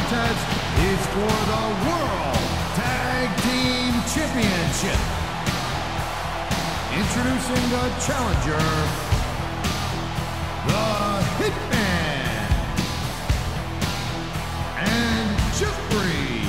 contest is for the World Tag Team Championship. Introducing the challenger, the Hitman, and Jeffrey.